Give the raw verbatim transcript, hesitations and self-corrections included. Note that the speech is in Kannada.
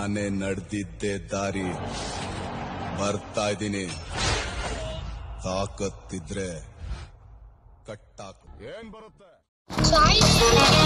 ನಾನೇ ನಡೆದಿದ್ದೆ ದಾರಿ ಬರ್ತಾ ಇದ್ದೀನಿ. ತಾಕತ್ತಿದ್ರೆ ಕಟ್ಟಾಕು. ಏನ್ ಬರುತ್ತೆ?